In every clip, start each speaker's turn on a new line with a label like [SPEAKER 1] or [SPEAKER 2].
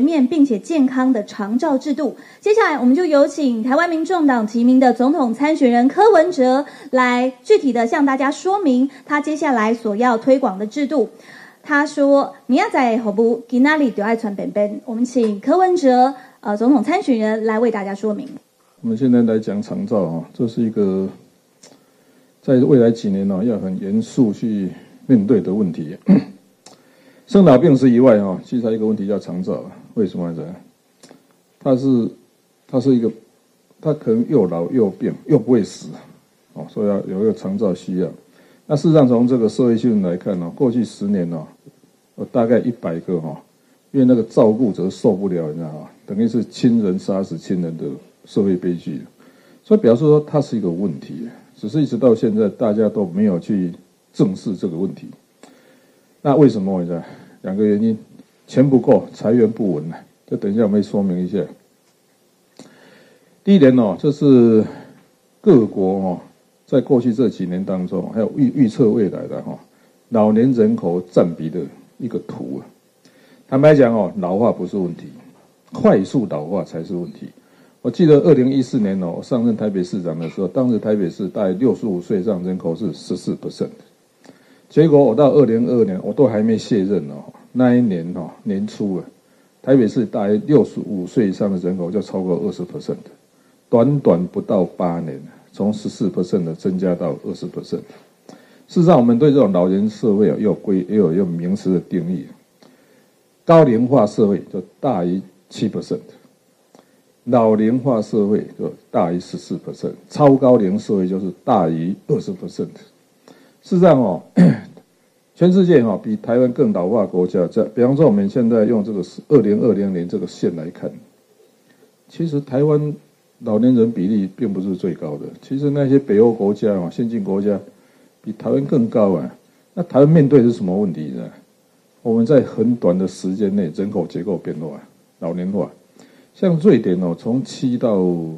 [SPEAKER 1] 面并且健康的长照制度。接下来我们就有请台湾民众党提名的总统参选人柯文哲来具体的向大家说明他接下来所要推广的制度。他说：“明仔载何不今仔日就爱传便便。”我们请柯文哲总统参选人来为大家说明。
[SPEAKER 2] 我们现在来讲长照这是一个在未来几年要很严肃去面对的问题。生老病死以外其实还有一个问题叫长照。为什么呢？它是一个，它可能又老又病又不会死所以要有一个长照需要。那事实上从这个社会新闻来看过去10年有大概100个因为那个照顾者受不了，你知道吗？等于是亲人杀死亲人的社会悲剧。所以表示说它是一个问题，只是一直到现在大家都没有去正视这个问题。那为什么？你知道，2个原因：钱不够，财源不稳。这等一下我们会说明一下。第一点这是各国在过去这几年当中，还有预测未来的老年人口占比的一个图。坦白讲老化不是问题，快速老化才是问题。我记得2014年我上任台北市长的时候，当时台北市大概65岁以上人口是14%，结果我到2022年我都还没卸任那一年年初台北市大概65岁以上的人口就超过20%，短短不到8年，从14% 的增加到20%。事实上，我们对这种老人社会也有用名词的定义，高龄化社会就大于7%，老龄化社会就大于14%，超高龄社会就是大于20%。事实上全世界比台湾更老化国家，比方说我们现在用这个2020年这个线来看，其实台湾老年人比例并不是最高的。其实那些北欧国家先进国家比台湾更高那台湾面对的是什么问题呢？我们在很短的时间内人口结构变化，老年化。像瑞典从7到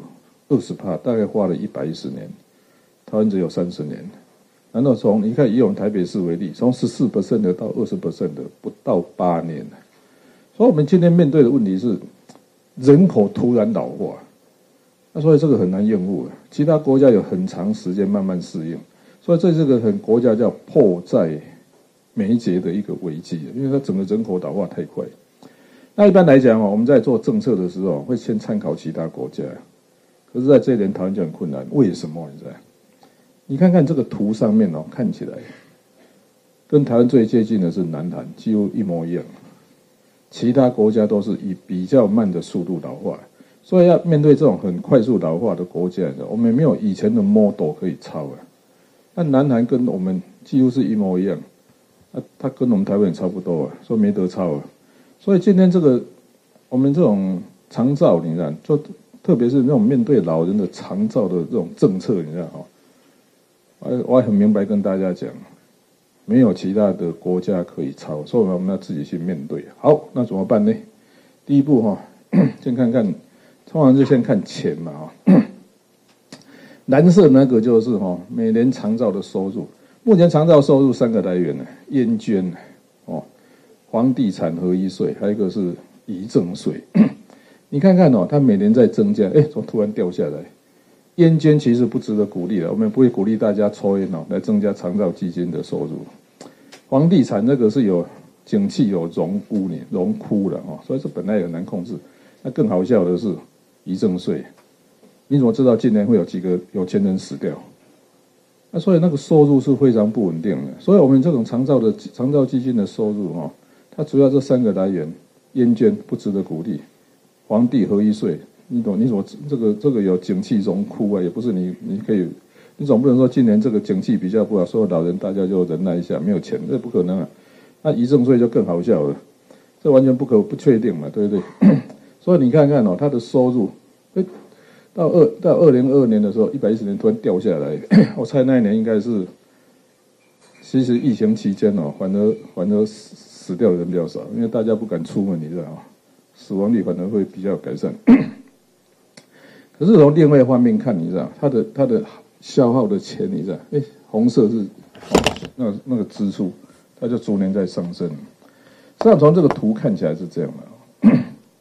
[SPEAKER 2] 20%，大概花了110年，台湾只有30年。然后你看以我们台北市为例，从14% 的到20% 的不到8年。所以我们今天面对的问题是人口突然老化，所以这个很难应付。其他国家有很长时间慢慢适应，所以这是个国家叫迫在眉睫的一个危机，因为它整个人口老化太快。那一般来讲我们在做政策的时候会先参考其他国家，可是在这一点台湾就很困难。为什么？你看看这个图上面看起来跟台湾最接近的是南韩，几乎一模一样，其他国家都是以比较慢的速度老化。所以要面对这种很快速老化的国家，我们没有以前的 model 可以抄那南韩跟我们几乎是一模一样，它跟我们台湾也差不多所以没得抄所以今天我们这种长照，你看，就特别是那种面对老人的长照的这种政策，你看我也很明白跟大家讲，没有其他的国家可以抄，所以我们要自己去面对。好，那怎么办呢？第一步先看看，通常就先看钱嘛蓝色那个就是每年长照的收入。目前长照收入3个来源烟捐房地产合一税，还有一个是遗赠税。你看看它每年在增加，怎么突然掉下来？烟捐其实不值得鼓励了，我们不会鼓励大家抽烟来增加长照基金的收入。房地产那个是有景气有荣枯了所以这本来也很难控制。那更好笑的是遗赠税，你怎么知道今年会有几个有钱人死掉？所以那个收入是非常不稳定的。所以我们这种长照基金的收入它主要这3个来源，烟捐不值得鼓励，房地合一税。你怎么这个有景气荣枯也不是你可以，你总不能说今年这个景气比较不好，所有老人大家就忍耐一下，没有钱，这不可能那遗赠税就更好笑了，这完全不确定嘛，对不对？所以你看看它的收入，到2022年的时候，110年突然掉下来，我猜那一年应该是，其实疫情期间反而死掉的人比较少，因为大家不敢出门，你知道死亡率反而会比较改善。可是从另外一方面看，你知道它的消耗的钱，你知道，红色是那个支出，它就逐年在上升。实际上从这个图看起来是这样的，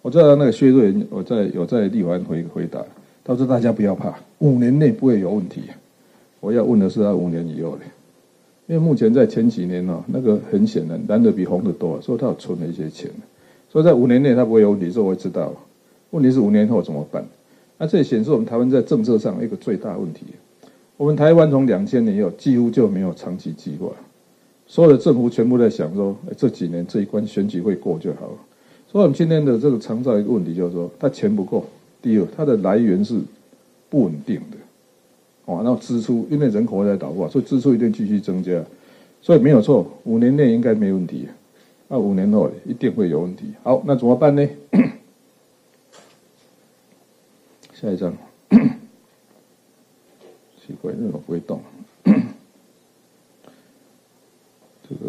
[SPEAKER 2] 我知道那个薛瑞元有在立法院回答，他说大家不要怕，5年内不会有问题。我要问的是他5年以后的，因为目前在前几年那个很显然蓝的比红的多，所以他有存了一些钱，所以在5年内他不会有问题，这我也知道。问题是5年后怎么办？那这也显示我们台湾在政策上一个最大的问题。我们台湾从2000年以后几乎就没有长期计划，所有的政府全部在想说，这几年这一关选举会过就好了。所以我们今天的这个长照一个问题就是说，它钱不够。第二，它的来源是不稳定的，然后支出因为人口在老化，所以支出一定继续增加，所以没有错，5年内应该没问题，那5年后一定会有问题。好，那怎么办呢？下一张，奇怪，那种不会动。这个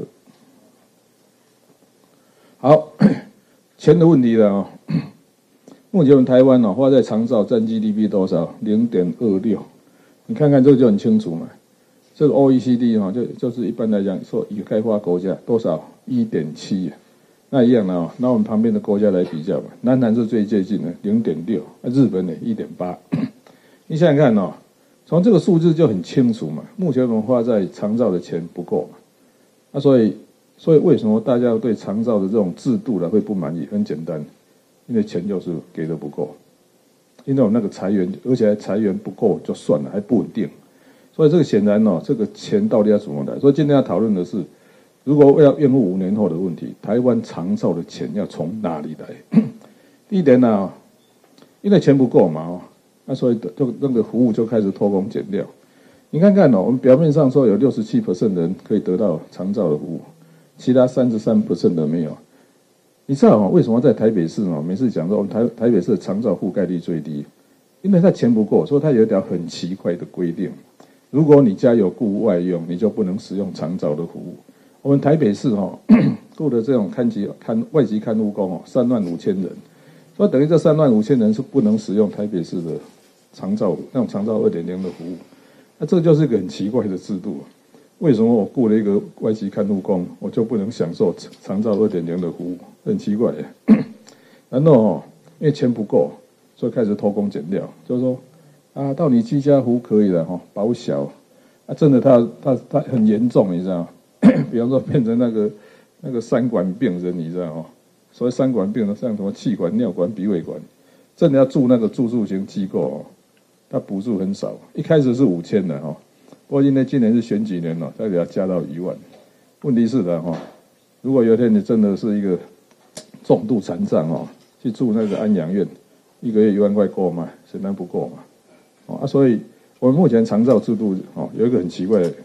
[SPEAKER 2] 好，钱的问题了啊。目前我们台湾花在长照占 GDP 多少？0.26，你看看这个就很清楚嘛。这个 OECD 就是一般来讲说已开发国家多少？1.7，那一样的拿我们旁边的国家来比较嘛。南韩是最接近的0.6，日本呢1.8。你想想看从这个数字就很清楚嘛。目前我们花在长照的钱不够嘛，那所以为什么大家对长照的这种制度会不满意？很简单。因为钱就是给的不够，因为我们那个裁员，而且还裁员不够就算了，还不稳定，所以这个显然这个钱到底要怎么来？所以今天要讨论的是，如果要应付5年后的问题，台湾长照的钱要从哪里来？第一点因为钱不够嘛那所以就那个服务就开始偷工减料。你看看我们表面上说有67% 的人可以得到长照的服务，其他33% 的没有。你知道为什么在台北市每次讲说我们台北市的长照覆盖率最低？因为它钱不够，所以它有一条很奇怪的规定：如果你家有雇外佣，你就不能使用长照的服务。我们台北市雇的这种外籍看护工35000人，所以等于这35000人是不能使用台北市的长照那种长照2.0的服务。那这就是一个很奇怪的制度。为什么我雇了一个外籍看护工，我就不能享受长照2.0的服务？很奇怪耶。然后因为钱不够，所以开始偷工减料，就是说到你居家服务可以了保小真的他很严重，你知道吗？比方说变成那个3管病人，你知道吗？所谓3管病人，像什么气管、尿管、鼻胃管，真的要住那个住宿型机构他补助很少，一开始是5000的不过因为今年是选举年他给他加到1万。问题是的如果有一天你真的是一个重度残障去住那个安养院，1个月1万块够吗？显然不够嘛。所以我们目前长照制度有一个很奇怪的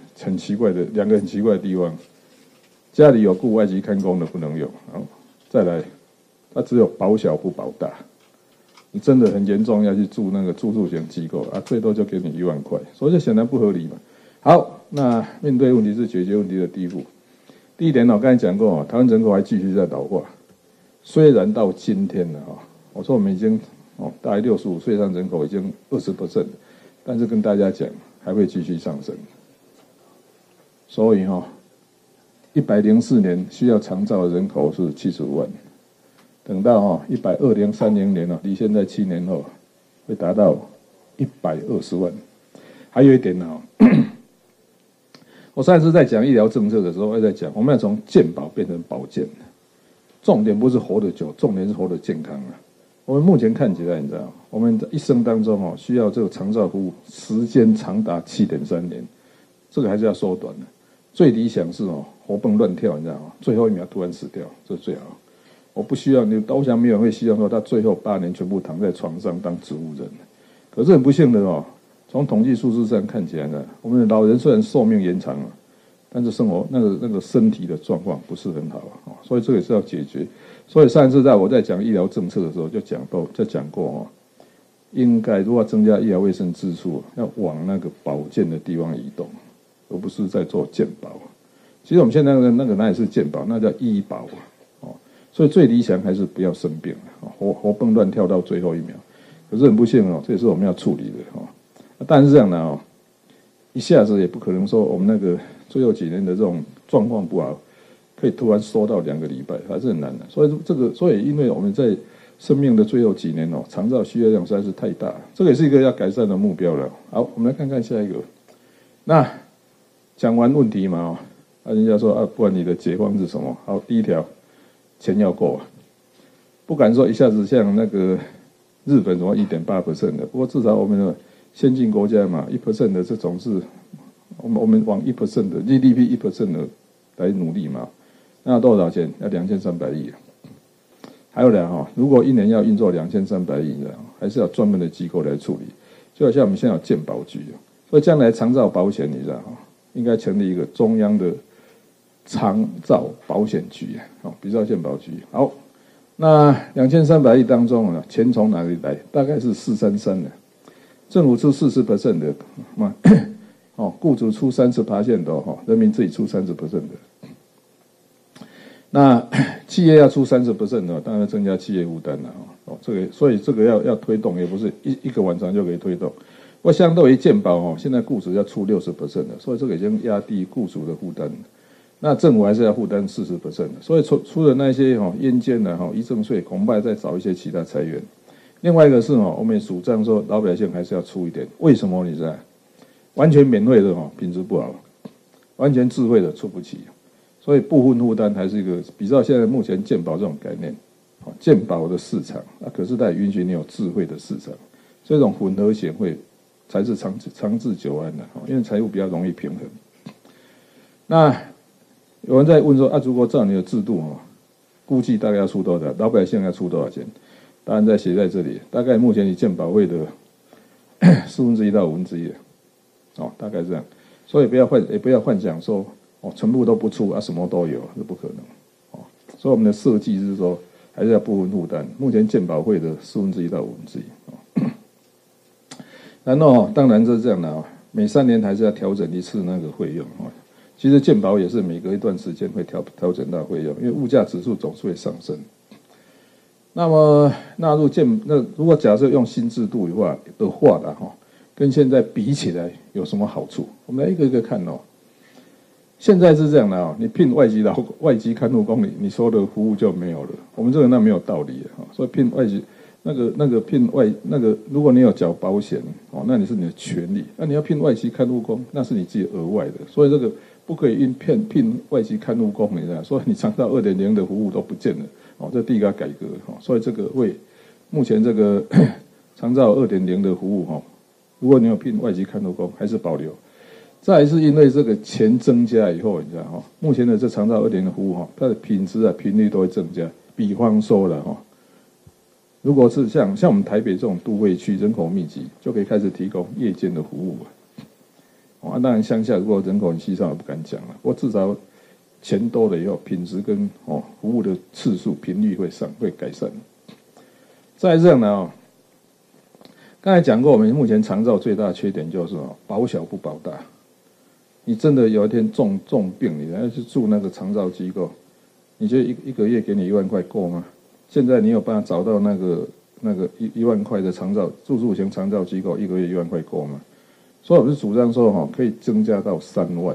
[SPEAKER 2] 2个很奇怪的地方：家里有雇外籍看工的不能用，再来，它只有保小不保大。你真的很严重要去住那个住宿型机构最多就给你1万块，所以就显然不合理嘛。好，那面对问题是解决问题的第一步。第一点我刚才讲过台湾人口还继续在老化，虽然到今天了我说我们已经大概65岁以上人口已经20%，但是跟大家讲还会继续上升。所以104年需要长照的人口是75万，等到2030年离现在7年后会达到120万。还有一点我上次在讲医疗政策的时候，我在讲我们要从健保变成保健，重点不是活得久，重点是活得健康我们目前看起来，你知道，我们一生当中需要这个长照服务时间长达7.3年，这个还是要缩短的。最理想是活蹦乱跳，你知道吗？最后1秒突然死掉，这是最好。我不需要你，我想没有人会希望说他最后8年全部躺在床上当植物人。可是很不幸的从统计数字上看起来呢，我们的老人虽然寿命延长了，但是生活那个身体的状况不是很好所以这个也是要解决。所以上一次我在讲医疗政策的时候就讲过应该如果增加医疗卫生支出，要往那个保健的地方移动，而不是在做健保。其实我们现在那个哪里是健保，那叫医保所以最理想还是不要生病活蹦乱跳到最后1秒。可是很不幸这也是我们要处理的但是这样的一下子也不可能说我们那个最后几年的这种状况不好，可以突然缩到2个礼拜，还是很难的。所以因为我们在生命的最后几年哦，长照需要量实在是太大，这个也是一个要改善的目标了。好，我们来看看下一个。那讲完问题嘛人家说不然你的解方是什么？好，第一条，钱要够不敢说一下子像那个日本什么1.8% 的，不过至少我们的先进国家嘛，1% 的这种是，我们往1% 的 GDP 1% 的来努力嘛，那多少钱？要2300亿。还有如果一年要运作2300亿还是要专门的机构来处理，就好像我们现在有健保局，所以将来长照保险你知道应该成立一个中央的长照保险局比照健保局。好，那2300亿当中钱从哪里来？大概是433的，政府出40% 的雇主出30%的人民自己出30% 的。那企业要出30%的，当然增加企业负担了所以这个要推动，也不是一个晚上就可以推动。不过相对于健保现在雇主要出60% 的，所以这个已经压低雇主的负担。那政府还是要负担40% 的，所以除了那些烟监遗赠税，恐怕再找一些其他财源。另外一个是我们也主张说老百姓还是要出一点，为什么你知道？完全免费的品质不好，完全自费的出不起。所以部分负担还是一个比较现在目前健保这种概念，健保的市场可是它也允许你有智慧的市场，这种混合险会才是长治久安的，因为财务比较容易平衡。那有人在问说如果照你的制度估计大概要出多少？老百姓要出多少钱？答案在写在这里，大概目前你健保费的1/4到1/5大概这样。所以也不要幻想说全部都不出什么都有，是不可能所以我们的设计是说还是要部分负担，目前健保费的1/4到1/5然后当然是这样的每3年还是要调整一次那个费用其实健保也是每隔一段时间会调整到费用，因为物价指数总是会上升。那么纳入如果假设用新制度的话跟现在比起来有什么好处？我们来一个一个看现在是这样的你聘外籍看护工，你说的服务就没有了。我们这个那没有道理所以聘外籍如果你有缴保险那你是你的权利。那你要聘外籍看护工，那是你自己额外的。所以这个不可以聘外籍看护工，你知道？所以你长照2.0的服务都不见了这第一个改革所以这个为目前这个长照2.0的服务如果你有聘外籍看护工，还是保留。再来是因为这个钱增加以后，你知道目前的这长照2.0的服务它的品质频率都会增加。比方说了如果是像我们台北这种都会区人口密集，就可以开始提供夜间的服务当然乡下如果人口很稀少，我不敢讲了。不过至少钱多了以后，品质跟服务的次数频率会改善。再来这样的刚才讲过，我们目前长照最大的缺点就是保小不保大。你真的有一天重病，你要去住那个长照机构，你觉得一个月给你1万块够吗？现在你有办法找到那个1万块的长照住宿型长照机构，一个月1万块够吗？所以我是主张说可以增加到3万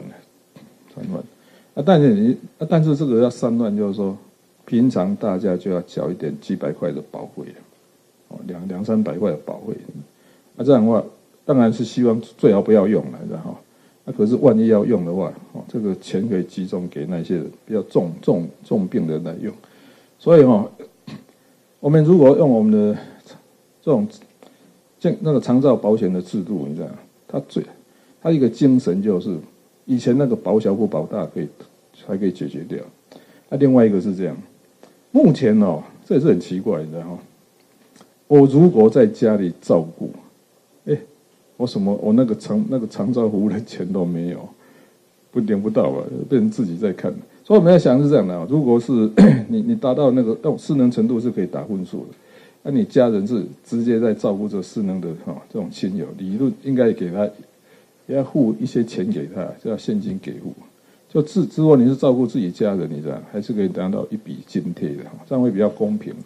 [SPEAKER 2] 但是这个要3万，就是说平常大家就要缴一点几百块的保费200-300块的保费这样的话当然是希望最好不要用了可是万一要用的话这个钱可以集中给那些比较重病的人来用。所以我们如果用我们的这种那个长照保险的制度，你知道它一个精神就是以前那个保小不保大还可以解决掉。另外一个是这样，目前这也是很奇怪，你知道我如果在家里照顾我那个长照服务的钱都没有，领不到变成自己在看。所以我们在想是这样的如果是你达到那个失能程度是可以打分数的，那你家人是直接在照顾这失能的这种亲友，理论应该给他也要付一些钱给他，就要现金给付。就之后你是照顾自己家人，你知道还是可以拿到一笔津贴的，这样会比较公平。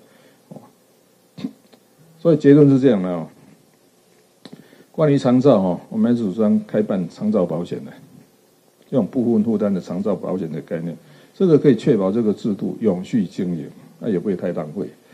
[SPEAKER 2] 所以结论是这样的关于长照我们还是主张开办长照保险的，这种部分负担的长照保险的概念，这个可以确保这个制度永续经营，那也不会太浪费。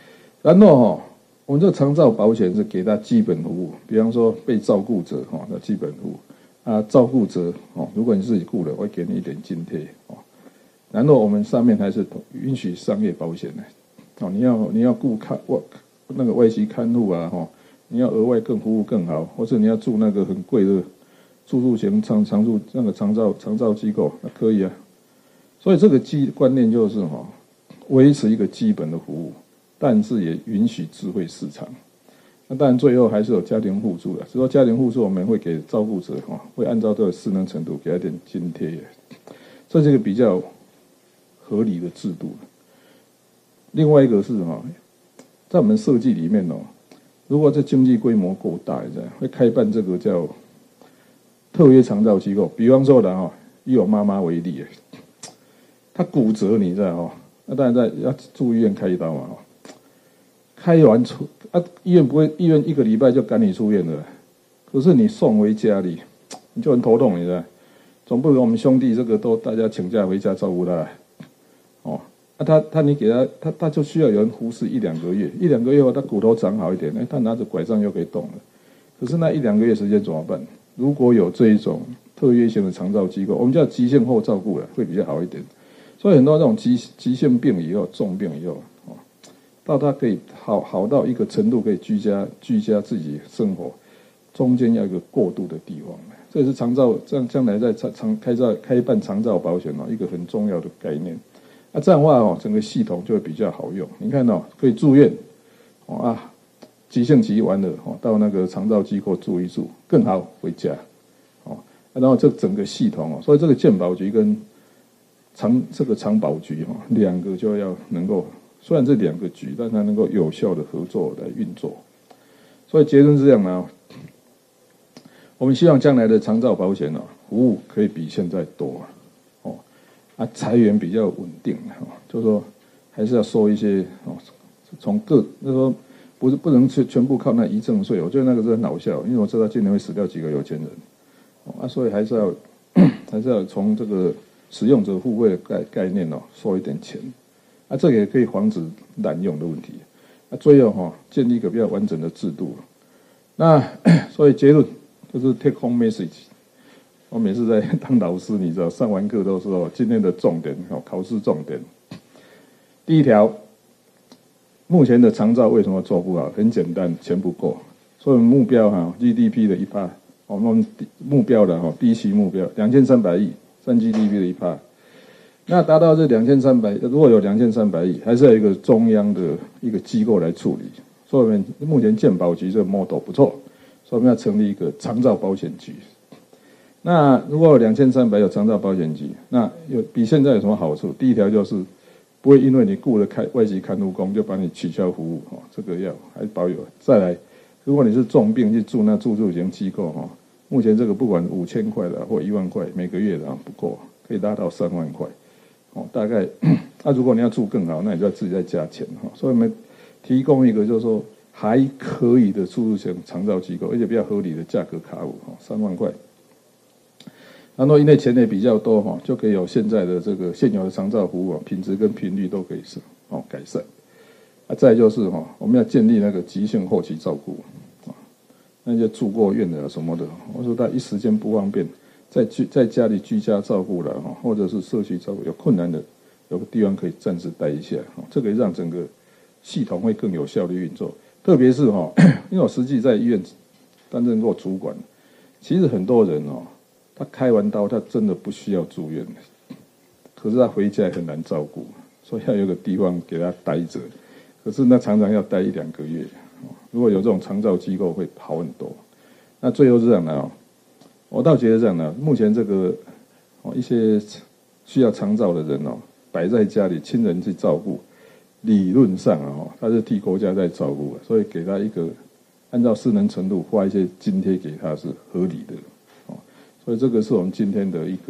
[SPEAKER 2] 然后我们这个长照保险是给他基本服务，比方说被照顾者的基本服务啊，照顾者如果你自己雇了，我会给你一点津贴然后我们上面还是允许商业保险的你要雇那个外籍看护啊你要额外服务更好，或者你要住那个很贵的住宿型长住那个长照机构，那可以啊。所以这个观念就是维持一个基本的服务，但是也允许智慧市场。那当然最后还是有家庭互助的，只说家庭互助我们会给照顾者会按照这个适能程度给他点津贴，这是一个比较合理的制度。另外一个是在我们设计里面如果这经济规模够大，会开办这个叫特约长照机构。比方说的以我妈妈为例，她骨折你知道那当然要住医院开刀嘛开完医院一个礼拜就赶你出院了，可是你送回家里你就很头痛，你知道，总不能我们兄弟这个都大家请假回家照顾他你给他就需要有人服侍1-2个月，1-2个月后他骨头长好一点，他拿着拐杖又可以动了。可是那1-2个月时间怎么办？如果有这一种特约性的长照机构，我们叫急性后照顾了，会比较好一点。所以很多这种急性病以后、重病以后到他可以好到一个程度，可以居家自己生活，中间要有一个过渡的地方。这也是长照将来在开办长照保险一个很重要的概念。这样的话整个系统就会比较好用。你看可以住院急性期完了到那个长照机构住一住更好，回家然后这整个系统所以这个健保局跟这个长保局两个就要能够，虽然这两个局，但它能够有效的合作来运作。所以结论是这样我们希望将来的长照保险服务可以比现在多财源比较稳定就是说还是要收一些从就是说不能全部靠那遗赠税，我觉得那个是很好笑，因为我知道今年会死掉几个有钱人所以还是要从这个使用者付费的概念收一点钱这个也可以防止滥用的问题最后建立一个比较完整的制度。那所以结论就是 take home message。我每次在当老师，你知道上完课都说今天的重点考试重点。第一条，目前的长照为什么做不好？很简单，钱不够。所以目标GDP 的1%，我们目标的第一期目标2300亿，占 GDP 的1%。那达到这2300，如果有2300亿，还是要有一个中央的一个机构来处理。所以我们目前健保局这个 model 不错，所以我们要成立一个长照保险局。那如果有2300有长照保险局，那比现在有什么好处？第一条就是不会因为你雇了外籍看护工就把你取消服务这个还保有。再来，如果你是重病去住那住宿型机构目前这个不管5000块的或1万块每个月的不够，可以拉到3万块大概如果你要住更好，那你就要自己再加钱所以我们提供一个就是说还可以的住宿型长照机构，而且比较合理的价格卡伍3万块。然后因为钱也比较多就可以有现在的这个现有的长照服务品质跟频率都可以改善再来就是我们要建立那个急性后期照顾那些住过院的什么的，我说他一时间不方便在家里居家照顾了或者是社区照顾有困难的，有个地方可以暂时待一下这个让整个系统会更有效的运作。特别是因为我实际在医院担任过主管，其实很多人他开完刀，他真的不需要住院，可是他回家也很难照顾，所以要有个地方给他待着。可是那常常要待1-2个月，如果有这种长照机构会好很多。那最后是这样的我倒觉得这样的，目前这个一些需要长照的人摆在家里，亲人去照顾，理论上他是替国家在照顾所以给他一个按照适能程度发一些津贴给他是合理的所以这个是我们今天的一个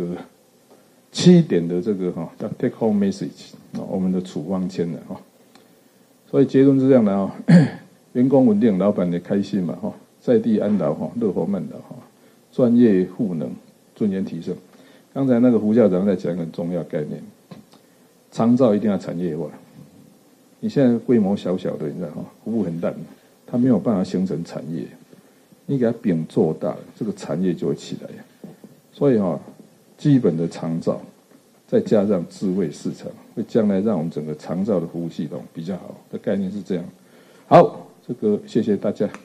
[SPEAKER 2] 7点的这个叫 take home message 我们的处方签的所以结论是这样的员工稳定，老板也开心嘛在地安老乐活慢老专业赋能，尊严提升。刚才那个胡校长在讲一个很重要概念，长照一定要产业化你现在规模小小的，你知道哈，服务很烂，它没有办法形成产业。你给它饼做大了，这个产业就会起来。所以哈，基本的长照，再加上智慧市场，会将来让我们整个长照的服务系统比较好的概念是这样。好，这个谢谢大家。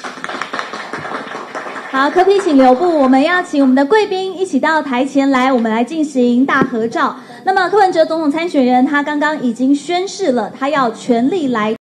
[SPEAKER 1] 好，柯 P 请留步，我们要请我们的贵宾一起到台前来，我们来进行大合照。那么柯文哲总统参选人他刚刚已经宣誓了，他要全力来